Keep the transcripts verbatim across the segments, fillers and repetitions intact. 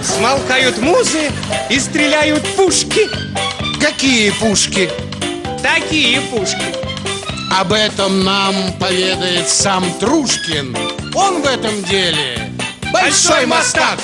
Смолкают музы и стреляют пушки. Какие пушки? Такие пушки. Об этом нам поведает сам Трушкин. Он в этом деле большой мастак.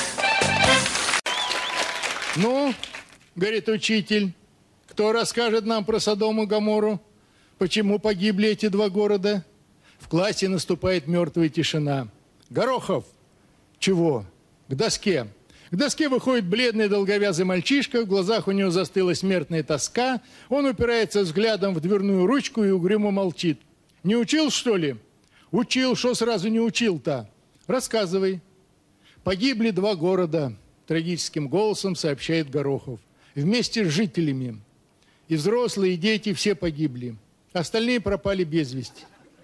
Ну, говорит учитель, кто расскажет нам про Содом и Гоморру? Почему погибли эти два города? В классе наступает мертвая тишина. Горохов, чего? К доске. К доске выходит бледный долговязый мальчишка, в глазах у него застыла смертная тоска. Он упирается взглядом в дверную ручку и угрюмо молчит. Не учил, что ли? Учил, что сразу не учил-то? Рассказывай. Погибли два города, трагическим голосом сообщает Горохов. Вместе с жителями. И взрослые, и дети все погибли. Остальные пропали без вести.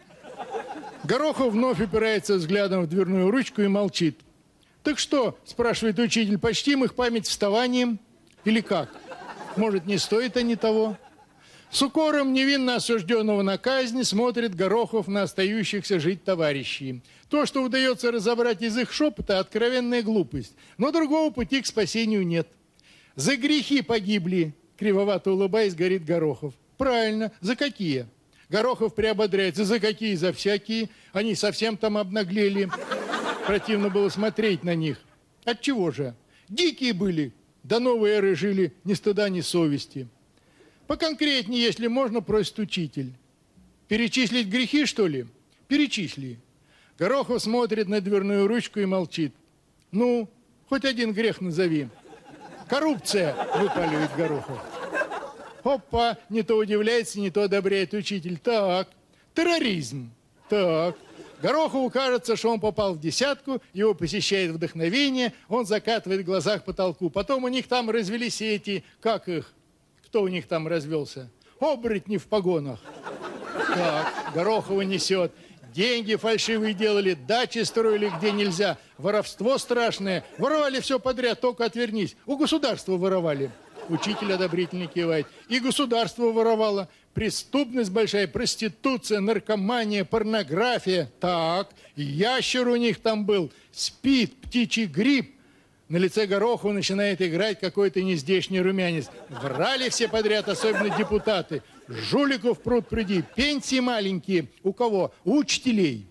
Горохов вновь упирается взглядом в дверную ручку и молчит. «Так что?» – спрашивает учитель. «Почтим их память вставанием? Или как? Может, не стоит они того?» С укором невинно осужденного на казнь смотрит Горохов на остающихся жить товарищей. То, что удается разобрать из их шепота, откровенная глупость. Но другого пути к спасению нет. «За грехи погибли!» – кривовато улыбаясь, говорит Горохов. «Правильно. За какие?» Горохов приободряется. «За какие? За всякие. Они совсем там обнаглели». Противно было смотреть на них. Отчего же? Дикие были, до новой эры жили, ни стыда, ни совести. Поконкретнее, если можно, просит учитель. Перечислить грехи, что ли? Перечисли. Горохов смотрит на дверную ручку и молчит. Ну, хоть один грех назови. Коррупция, выпаливает Горохов. Опа, не то удивляется, не то одобряет учитель. Так, терроризм. Так. Горохову кажется, что он попал в десятку, его посещает вдохновение, он закатывает глаза к потолку. Потом у них там развелись эти, как их, кто у них там развелся? Оборотни в погонах. Так, Горохова несет. Деньги фальшивые делали, дачи строили где нельзя, воровство страшное. Воровали все подряд, только отвернись. У государства воровали. Учитель одобрительно кивает. И государство воровало. Преступность большая, проституция, наркомания, порнография. Так, ящер у них там был, спид, птичий грипп. На лице Горохова начинает играть какой-то нездешний румянец. Врали все подряд, особенно депутаты. Жуликов пруд пруди, пенсии маленькие. У кого? У учителей.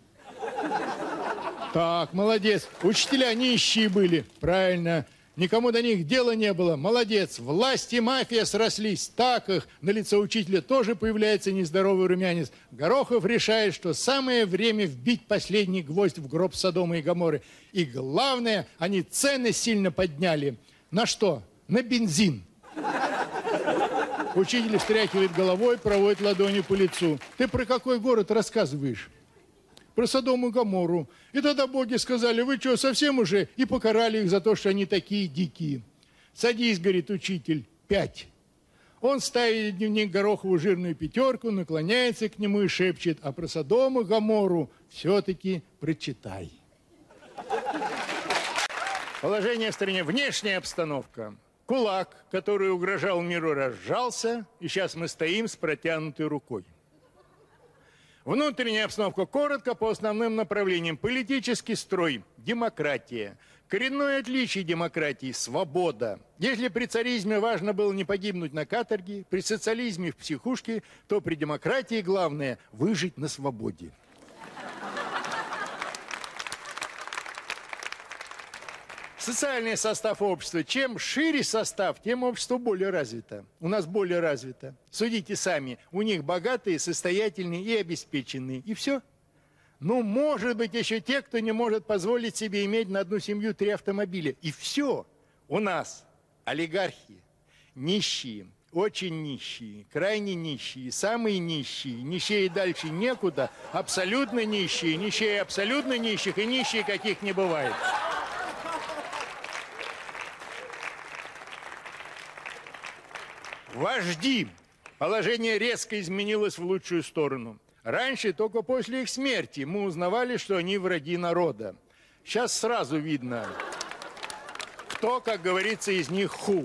Так, молодец. Учителя нищие были. Правильно. Никому до них дела не было. Молодец. Власть и мафия срослись. Так их. На лице учителя тоже появляется нездоровый румянец. Горохов решает, что самое время вбить последний гвоздь в гроб Содома и Гоморры. И главное, они цены сильно подняли. На что? На бензин. Учитель встряхивает головой, проводит ладонью по лицу. Ты про какой город рассказываешь? Про Содом и Гоморру. И тогда боги сказали, вы что, совсем уже? И покарали их за то, что они такие дикие. Садись, говорит учитель, пять. Он ставит в дневник Горохову жирную пятерку, наклоняется к нему и шепчет, а про Содом и Гоморру все-таки прочитай. Положение в стране, внешняя обстановка. Кулак, который угрожал миру, разжался, и сейчас мы стоим с протянутой рукой. Внутренняя обстановка коротко по основным направлениям. Политический строй, демократия. Коренное отличие демократии – свобода. Если при царизме важно было не погибнуть на каторге, при социализме в психушке, то при демократии главное – выжить на свободе. Социальный состав общества. Чем шире состав, тем общество более развито. У нас более развито. Судите сами. У них богатые, состоятельные и обеспеченные. И все. Ну, может быть, еще те, кто не может позволить себе иметь на одну семью три автомобиля. И все. У нас олигархи, нищие, очень нищие, крайне нищие, самые нищие, нищие дальше некуда, абсолютно нищие, нищие абсолютно нищих и нищие каких не бывает. Вожди. Положение резко изменилось в лучшую сторону. Раньше, только после их смерти, мы узнавали, что они враги народа. Сейчас сразу видно, кто, как говорится, из них ху.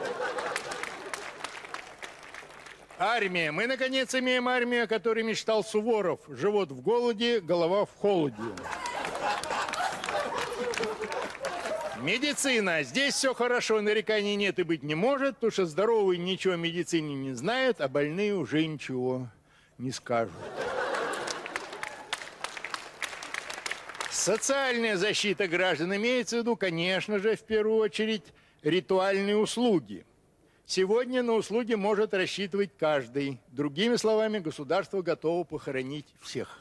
Армия. Мы, наконец, имеем армию, о которой мечтал Суворов. Живот в голоде, голова в холоде. Медицина. Здесь все хорошо, нареканий нет и быть не может, потому что здоровые ничего о медицине не знают, а больные уже ничего не скажут. Социальная защита граждан имеется в виду, конечно же, в первую очередь, ритуальные услуги. Сегодня на услуги может рассчитывать каждый. Другими словами, государство готово похоронить всех.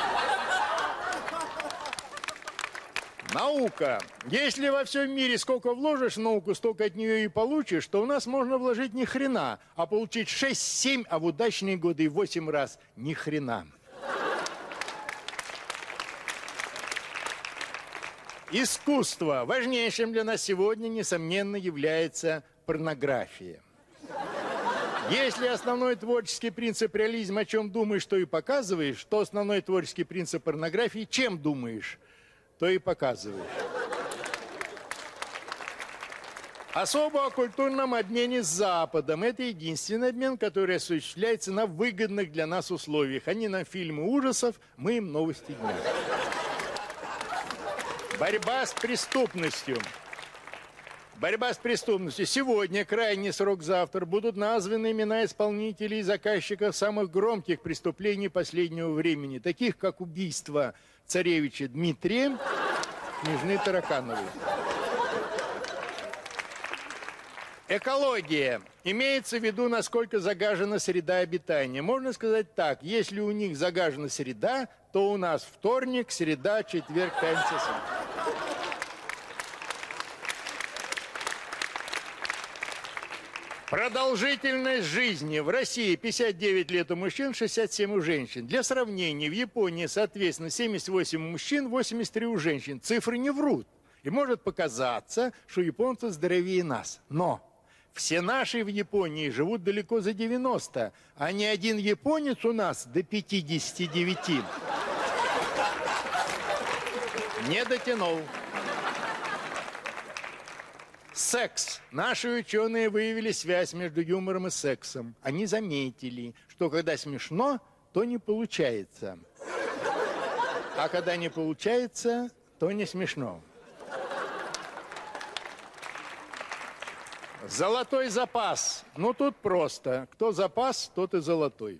Наука. Если во всем мире сколько вложишь в науку, столько от нее и получишь, то у нас можно вложить ни хрена, а получить шесть-семь, а в удачные годы и восемь раз ни хрена. Искусство. Важнейшим для нас сегодня, несомненно, является порнография. Если основной творческий принцип реализма, о чем думаешь, то и показываешь, то основной творческий принцип порнографии, чем думаешь, то и показываешь. Особо о культурном обмене с Западом. Это единственный обмен, который осуществляется на выгодных для нас условиях. Они нам фильмы ужасов, мы им новости дня. Борьба с преступностью. Борьба с преступностью. Сегодня, крайний срок завтра, будут названы имена исполнителей и заказчиков самых громких преступлений последнего времени, таких как убийство царевича Дмитрия, княжны Таракановой. Экология. Имеется в виду, насколько загажена среда обитания. Можно сказать так, если у них загажена среда, то у нас вторник, среда, четверг, пятница, среда. Продолжительность жизни. В России пятьдесят девять лет у мужчин, шестьдесят семь у женщин. Для сравнения, в Японии, соответственно, семьдесят восемь у мужчин, восемьдесят три у женщин. Цифры не врут. И может показаться, что японцы здоровее нас. Но все наши в Японии живут далеко за девяносто, а ни один японец у нас до пятидесяти девяти не дотянул. Секс. Наши ученые выявили связь между юмором и сексом. Они заметили, что когда смешно, то не получается. А когда не получается, то не смешно. Золотой запас. Ну, тут просто. Кто запас, тот и золотой.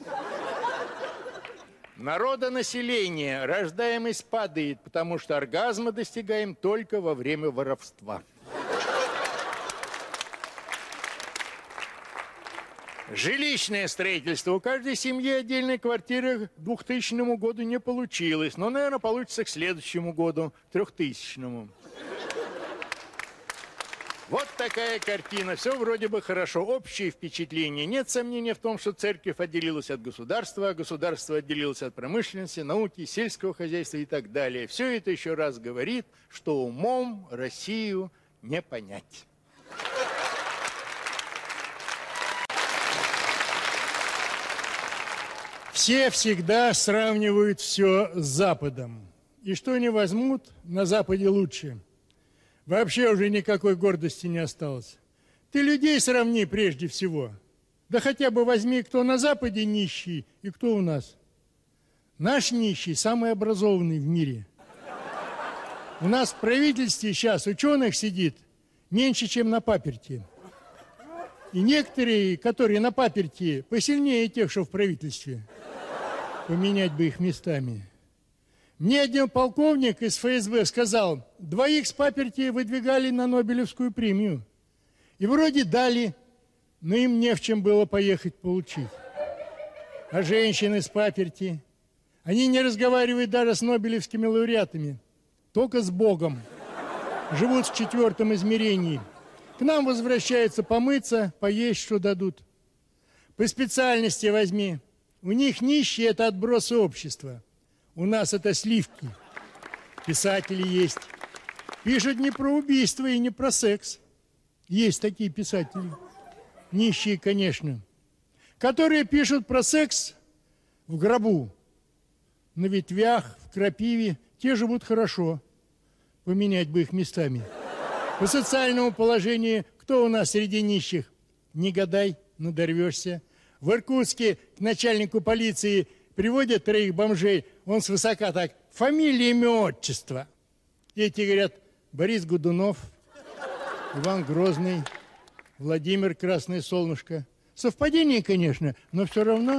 Народонаселение. Рождаемость падает, потому что оргазма достигаем только во время воровства. Жилищное строительство. У каждой семьи отдельной квартиры к двухтысячному году не получилось. Но, наверное, получится к следующему году, трехтысячному. Вот такая картина. Все вроде бы хорошо. Общее впечатление. Нет сомнения в том, что церковь отделилась от государства, а государство отделилось от промышленности, науки, сельского хозяйства и так далее. Все это еще раз говорит, что умом Россию не понять. Все всегда сравнивают все с Западом. И что не возьмут, на Западе лучше. Вообще уже никакой гордости не осталось. Ты людей сравни прежде всего. Да хотя бы возьми, кто на Западе нищий и кто у нас. Наш нищий самый образованный в мире. У нас в правительстве сейчас ученых сидит меньше, чем на паперти. И некоторые, которые на паперти, посильнее тех, что в правительстве. Поменять бы их местами. Мне один полковник из эф эс бэ сказал, двоих с паперти выдвигали на Нобелевскую премию. И вроде дали, но им не в чем было поехать получить. А женщины с паперти, они не разговаривают даже с нобелевскими лауреатами, только с Богом. Живут в четвертом измерении. К нам возвращаются помыться, поесть, что дадут. По специальности возьми. У них нищие – это отбросы общества. У нас это сливки. Писатели есть. Пишут не про убийство и не про секс. Есть такие писатели. Нищие, конечно. Которые пишут про секс в гробу. На ветвях, в крапиве. Те живут хорошо. Поменять бы их местами. По социальному положению, кто у нас среди нищих? Не гадай, надорвешься. В Иркутске к начальнику полиции приводят троих бомжей, он свысока так, фамилия, имя, отчество. Эти говорят, Борис Годунов, Иван Грозный, Владимир Красное Солнышко. Совпадение, конечно, но все равно.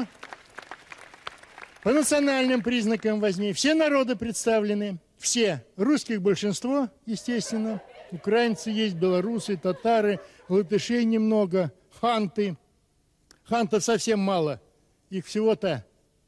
По национальным признакам возьми. Все народы представлены. Все. Русских большинство, естественно. Украинцы есть, белорусы, татары, латышей немного, ханты. Хантов совсем мало. Их всего-то.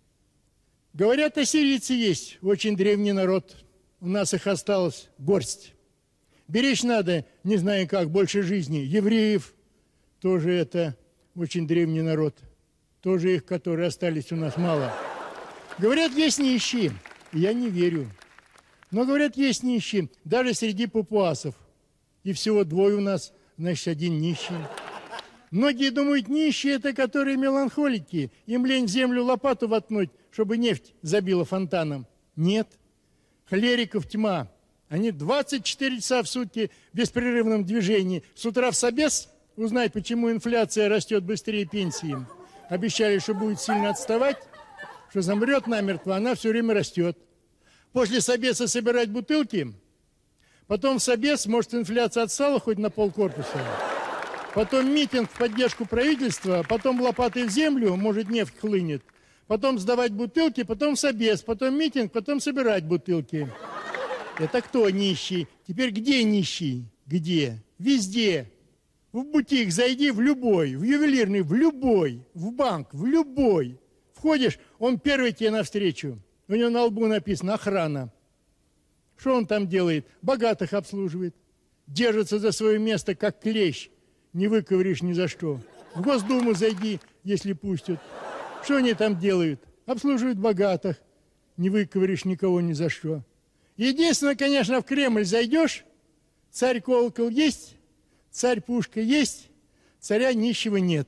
Говорят, ассирийцы есть. Очень древний народ. У нас их осталось горсть. Беречь надо, не знаю как, больше жизни. Евреев тоже это очень древний народ. Тоже их, которые остались у нас, мало. Говорят, есть нищие. Я не верю. Но, говорят, есть нищие. Даже среди папуасов. И всего двое у нас, значит, один нищий. Многие думают, нищие – это которые меланхолики. Им лень в землю лопату воткнуть, чтобы нефть забила фонтаном. Нет. Холериков тьма. Они двадцать четыре часа в сутки в беспрерывном движении. С утра в собес узнать, почему инфляция растет быстрее пенсии. Обещали, что будет сильно отставать, что замрет намертво, она все время растет. После собеса собирать бутылки, потом в собес, может, инфляция отстала хоть на полкорпуса, потом митинг в поддержку правительства, потом лопатой в землю, может, нефть хлынет, потом сдавать бутылки, потом в собес, потом митинг, потом собирать бутылки. Это кто нищий? Теперь где нищий? Где? Везде. В бутик зайди, в любой, в ювелирный, в любой, в банк, в любой. Входишь, он первый тебе навстречу. У него на лбу написано «Охрана». Что он там делает? Богатых обслуживает. Держится за свое место, как клещ. Не выковыришь ни за что. В Госдуму зайди, если пустят. Что они там делают? Обслуживают богатых. Не выковыришь никого ни за что. Единственное, конечно, в Кремль зайдешь, царь-колокол есть, царь-пушка есть, царя нищего нет.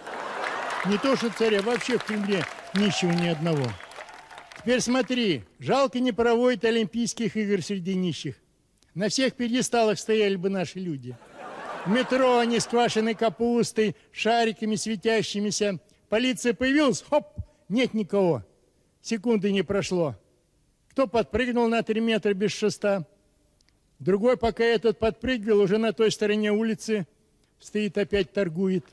Не то, что царя, вообще в Кремле нищего ни одного. Теперь смотри, жалко не проводят Олимпийских игр среди нищих. На всех пьедесталах стояли бы наши люди. В метро они с квашеной капустой, шариками светящимися. Полиция появилась, хоп, нет никого. Секунды не прошло. Кто подпрыгнул на три метра без шеста? Другой, пока этот подпрыгивал, уже на той стороне улицы стоит, опять торгует.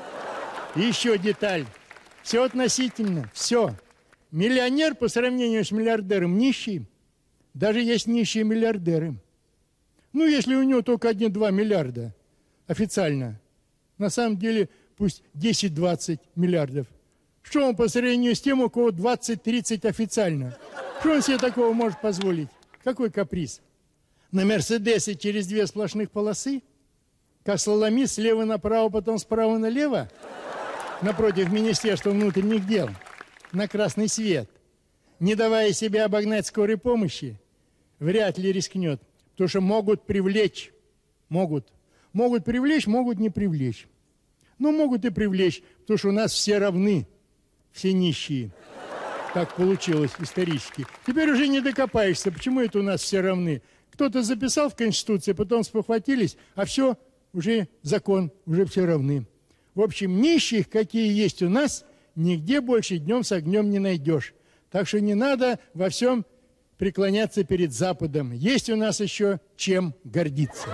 И еще деталь. Все относительно, все. Миллионер по сравнению с миллиардером нищий. Даже есть нищие миллиардеры. Ну, если у него только один-два миллиарда официально. На самом деле, пусть десять-двадцать миллиардов. Что он по сравнению с тем, у кого двадцать-тридцать официально? Что он себе такого может позволить? Какой каприз? На Мерседесе через две сплошных полосы? Как слаломист, слева направо, потом справа налево? Напротив Министерства внутренних дел. На красный свет. Не давая себе обогнать скорой помощи, вряд ли рискнет. Потому что могут привлечь. Могут. Могут привлечь, могут не привлечь. Но могут и привлечь, потому что у нас все равны. Все нищие. Так получилось исторически. Теперь уже не докопаешься, почему это у нас все равны. Кто-то записал в Конституции, потом спохватились, а все, уже закон, уже все равны. В общем, нищих, какие есть у нас, нигде больше днем с огнем не найдешь. Так что не надо во всем преклоняться перед Западом. Есть у нас еще чем гордиться.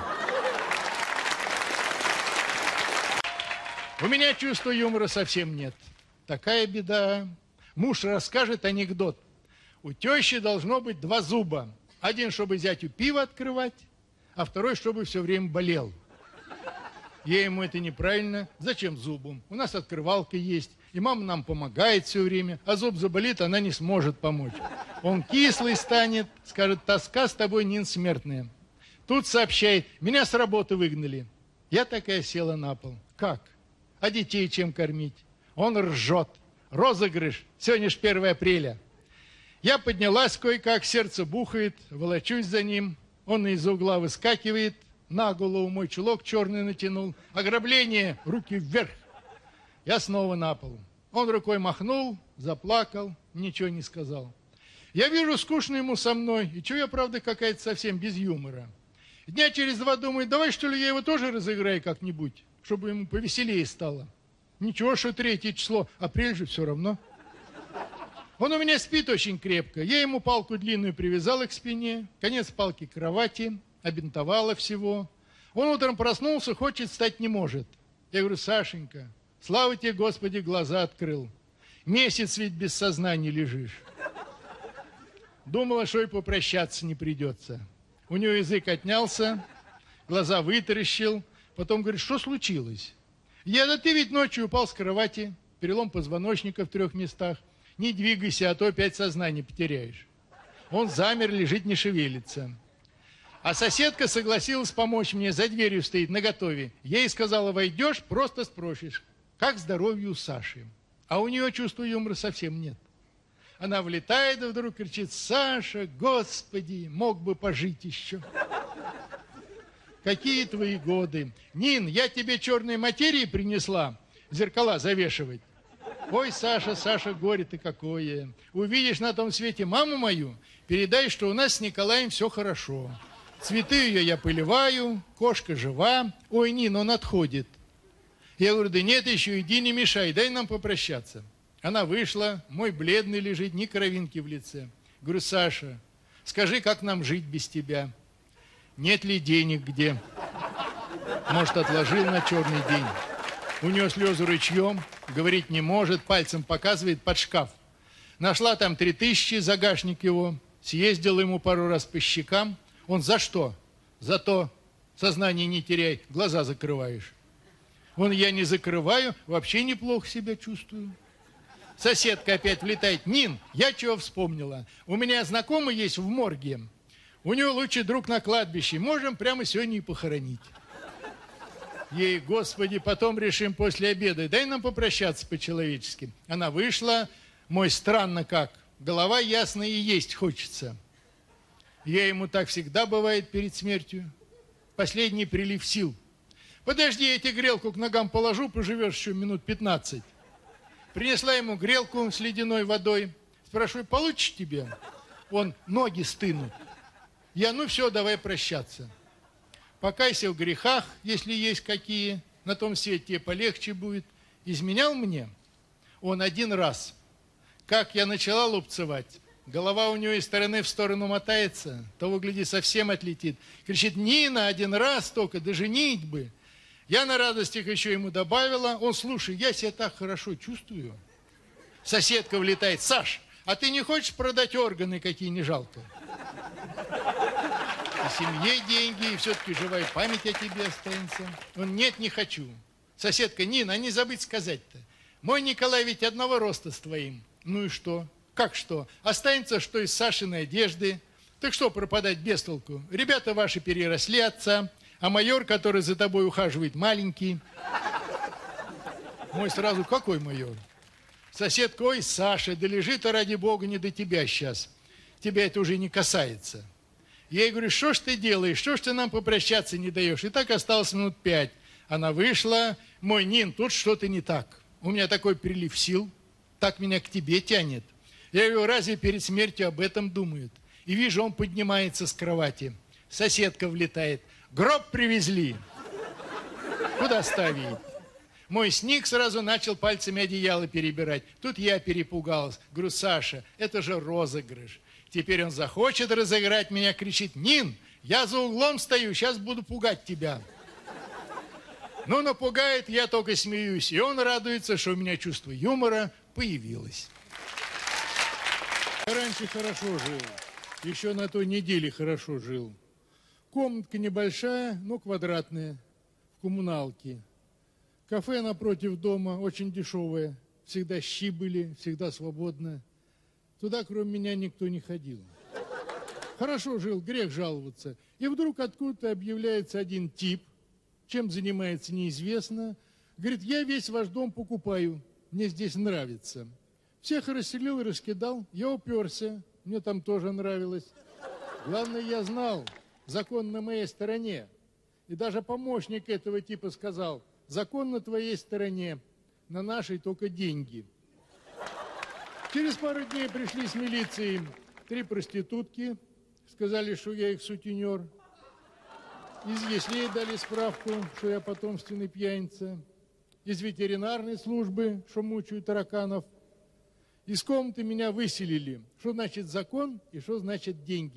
У меня чувства юмора совсем нет. Такая беда. Муж расскажет анекдот. У тещи должно быть два зуба. Один, чтобы зятю пиво открывать, а второй, чтобы все время болел. Я ему: это неправильно. Зачем зубу? У нас открывалка есть, и мама нам помогает все время, а зуб заболит, она не сможет помочь. Он кислый станет, скажет: тоска с тобой, Нин, смертная. Тут сообщает: меня с работы выгнали. Я такая села на пол. Как? А детей чем кормить? Он ржет. Розыгрыш. Сегодня ж первое апреля. Я поднялась кое-как, сердце бухает, волочусь за ним. Он из угла выскакивает, на голову мой чулок черный натянул. Ограбление, руки вверх. Я снова на пол. Он рукой махнул, заплакал, ничего не сказал. Я вижу, скучно ему со мной, и чё я, правда, какая-то совсем без юмора. Дня через два думаю: давай, что ли, я его тоже разыграю как-нибудь, чтобы ему повеселее стало. Ничего, что третье число, апрель же все равно. Он у меня спит очень крепко. Я ему палку длинную привязала к спине, конец палки к кровати, обинтовала всего. Он утром проснулся, хочет, встать не может. Я говорю: Сашенька, слава тебе, Господи, глаза открыл. Месяц ведь без сознания лежишь. Думала, что и попрощаться не придется. У нее язык отнялся, глаза вытаращил. Потом говорит: что случилось? Я: да ты ведь ночью упал с кровати, перелом позвоночника в трех местах. Не двигайся, а то опять сознание потеряешь. Он замер, лежит, не шевелится. А соседка согласилась помочь мне, за дверью стоит, наготове. Я ей сказала: войдешь, просто спросишь, как здоровье у Саши. А у нее чувства юмора совсем нет. Она влетает и вдруг кричит: Саша, Господи, мог бы пожить еще. Какие твои годы? Нин, я тебе черной материи принесла зеркала завешивать. Ой, Саша, Саша, горе ты какое. Увидишь на том свете маму мою, передай, что у нас с Николаем все хорошо. Цветы ее я поливаю, кошка жива. Ой, Нин, он отходит. Я говорю: да нет, еще иди, не мешай, дай нам попрощаться. Она вышла, мой бледный лежит, ни кровинки в лице. Говорю: Саша, скажи, как нам жить без тебя? Нет ли денег где? Может, отложил на черный день. У нее слезы ручьем, говорить не может, пальцем показывает под шкаф. Нашла там три тысячи, загашник его, съездил ему пару раз по щекам. Он: за что? За то, сознание не теряй, глаза закрываешь. Он: я не закрываю, вообще неплохо себя чувствую. Соседка опять влетает: Нин, я чего вспомнила. У меня знакомый есть в морге. У него лучший друг на кладбище. Можем прямо сегодня и похоронить. Ей: Господи, потом решим после обеда. Дай нам попрощаться по-человечески. Она вышла. Мой: странно как. Голова ясная и есть хочется. Я ему: так всегда бывает перед смертью. Последний прилив сил. Подожди, я тебе грелку к ногам положу, поживешь еще минут пятнадцать. Принесла ему грелку с ледяной водой. Спрашиваю: получишь тебе? Он: ноги стынут. Я: ну все, давай прощаться. Покайся в грехах, если есть какие, на том свете тебе полегче будет. Изменял мне? Он: один раз. Как я начала лупцевать, голова у него из стороны в сторону мотается, того, гляди, совсем отлетит. Кричит: Нина, один раз только, да женить бы. Я на радостях еще ему добавила. Он: слушай, я себя так хорошо чувствую. Соседка влетает: Саш, а ты не хочешь продать органы, какие не жалко? И семье деньги, и все-таки живая память о тебе останется. Он: нет, не хочу. Соседка: Нина, а не забыть сказать-то. Мой Николай ведь одного роста с твоим. Ну и что? Как что? Останется, что из Сашиной одежды. Так что пропадать без толку? Ребята ваши переросли отца, а майор, который за тобой ухаживает, маленький. Мой сразу: какой майор? Соседка: ой, Саша, да лежит, ради бога, не до тебя сейчас. Тебя это уже не касается. Я ей говорю: что ж ты делаешь, что ж ты нам попрощаться не даешь? И так осталось минут пять. Она вышла: мой: Нин, тут что-то не так. У меня такой прилив сил, так меня к тебе тянет. Я говорю: разве перед смертью об этом думают? И вижу, он поднимается с кровати. Соседка влетает: гроб привезли. Куда ставить? Мой сник сразу начал пальцами одеяло перебирать. Тут я перепугалась. Говорю: Саша, это же розыгрыш. Теперь он захочет разыграть меня, кричит: Нин, я за углом стою, сейчас буду пугать тебя. Ну, напугает, я только смеюсь. И он радуется, что у меня чувство юмора появилось. Я раньше хорошо жил. Еще на той неделе хорошо жил. Комнатка небольшая, но квадратная, в коммуналке. Кафе напротив дома, очень дешевое. Всегда щи были, всегда свободно. Туда, кроме меня, никто не ходил. Хорошо жил, грех жаловаться. И вдруг откуда-то объявляется один тип, чем занимается, неизвестно. Говорит: я весь ваш дом покупаю, мне здесь нравится. Всех расселил и раскидал, я уперся, мне там тоже нравилось. Главное, я знал, закон на моей стороне. И даже помощник этого типа сказал: закон на твоей стороне, на нашей только деньги. Через пару дней пришли с милицией три проститутки, сказали, что я их сутенер. Из яслей дали справку, что я потомственный пьяница. Из ветеринарной службы, что мучаю тараканов. Из комнаты меня выселили. Что значит закон и что значит деньги.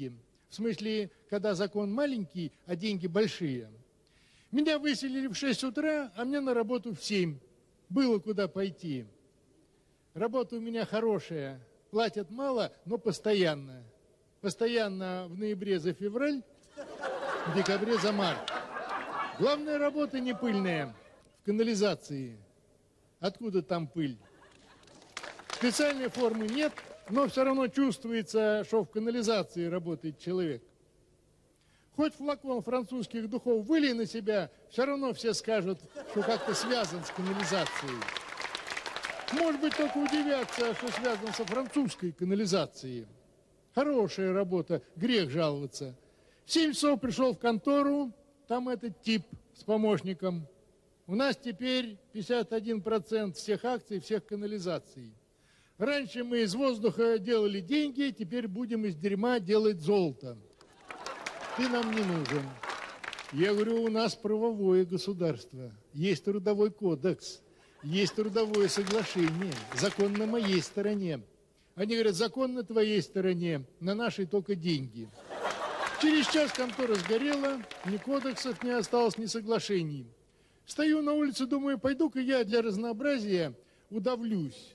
В смысле, когда закон маленький, а деньги большие. Меня выселили в шесть утра, а мне на работу в семь. Было куда пойти. Работа у меня хорошая. Платят мало, но постоянно. Постоянно в ноябре за февраль, в декабре за март. Главная работа не пыльная, в канализации. Откуда там пыль? Специальной формы нет, но все равно чувствуется, что в канализации работает человек. Хоть флакон французских духов вылей на себя, все равно все скажут, что как-то связан с канализацией. Может быть, только удивятся, что связан со французской канализацией. Хорошая работа, грех жаловаться. В семь часов пришел в контору, там этот тип с помощником. У нас теперь пятьдесят один процент всех акций, всех канализаций. Раньше мы из воздуха делали деньги, теперь будем из дерьма делать золото. Ты нам не нужен. Я говорю, у нас правовое государство. Есть трудовой кодекс, есть трудовое соглашение. Закон на моей стороне. Они говорят, закон на твоей стороне, на нашей только деньги. Через час контора сгорела, ни кодексов не осталось, ни соглашений. Стою на улице, думаю, пойду-ка я для разнообразия удавлюсь.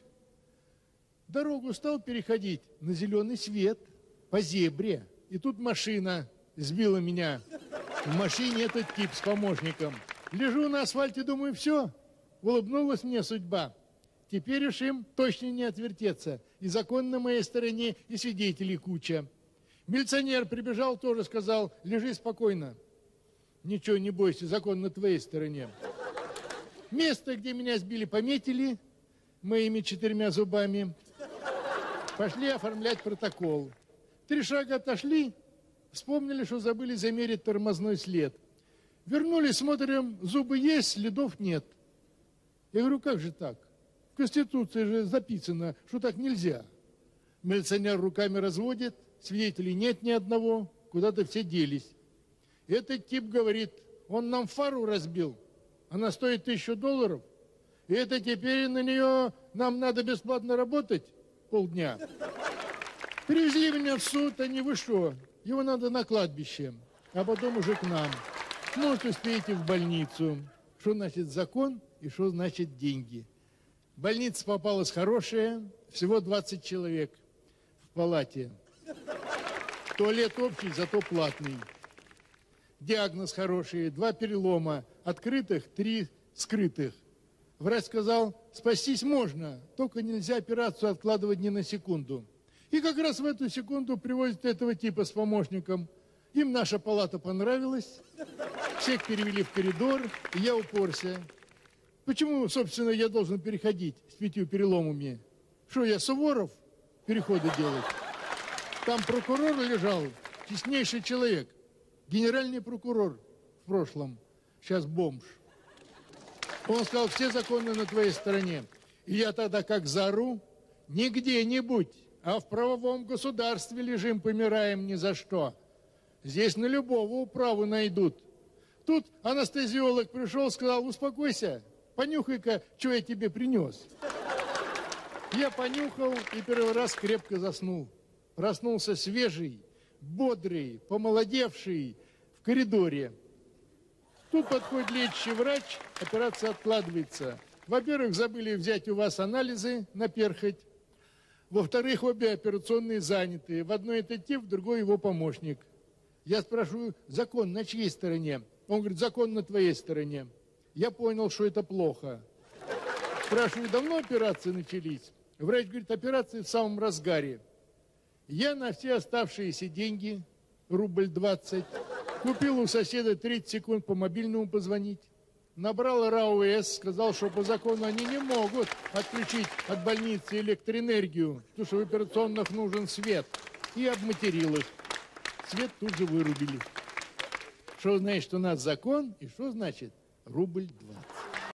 Дорогу стал переходить на зеленый свет, по зебре. И тут машина сбила меня. В машине этот тип с помощником. Лежу на асфальте, думаю, все, улыбнулась мне судьба. Теперь уж им точно не отвертеться. И закон на моей стороне, и свидетелей куча. Милиционер прибежал, тоже сказал, лежи спокойно. Ничего, не бойся, закон на твоей стороне. Место, где меня сбили, пометили моими четырьмя зубами. Пошли оформлять протокол. Три шага отошли, вспомнили, что забыли замерить тормозной след. Вернулись, смотрим, зубы есть, следов нет. Я говорю, как же так? В Конституции же записано, что так нельзя. Милиционер руками разводит, свидетелей нет ни одного, куда-то все делись. Этот тип говорит, он нам фару разбил, она стоит тысячу долларов, и это теперь на нее нам надо бесплатно работать полдня. Привезли меня в суд, они вы что, его надо на кладбище, а потом уже к нам. Может, успеете в больницу. Что значит закон и что значит деньги? Больница попалась хорошая, всего двадцать человек в палате. Туалет общий, зато платный. Диагноз хороший, два перелома, открытых, три скрытых. Врач сказал, спастись можно, только нельзя операцию откладывать ни на секунду. И как раз в эту секунду привозят этого типа с помощником. Им наша палата понравилась, всех перевели в коридор, и я упорся. Почему, собственно, я должен переходить с пятью переломами? Что, я Суворов переходы делать? Там прокурор лежал, честнейший человек, генеральный прокурор в прошлом, сейчас бомж. Он сказал, все законы на твоей стороне. И я тогда как заору, не где-нибудь, а в правовом государстве лежим, помираем ни за что. Здесь на любого управу найдут. Тут анестезиолог пришел, сказал, успокойся, понюхай-ка, что я тебе принес. Я понюхал и первый раз крепко заснул. Проснулся свежий, бодрый, помолодевший в коридоре. Тут подходит лечащий врач, операция откладывается. Во-первых, забыли взять у вас анализы на перхоть. Во-вторых, обе операционные заняты. В одной это тип, в другой его помощник. Я спрашиваю, закон на чьей стороне? Он говорит, закон на твоей стороне. Я понял, что это плохо. Спрашиваю, давно операции начались? Врач говорит, операции в самом разгаре. Я на все оставшиеся деньги, рубль двадцать, купил у соседа тридцать секунд по мобильному позвонить. Набрал РАОС, сказал, что по закону они не могут отключить от больницы электроэнергию, потому что в операционных нужен свет. И обматерил их. Свет тут же вырубили. Что значит, что у нас закон, и что значит рубль двадцать.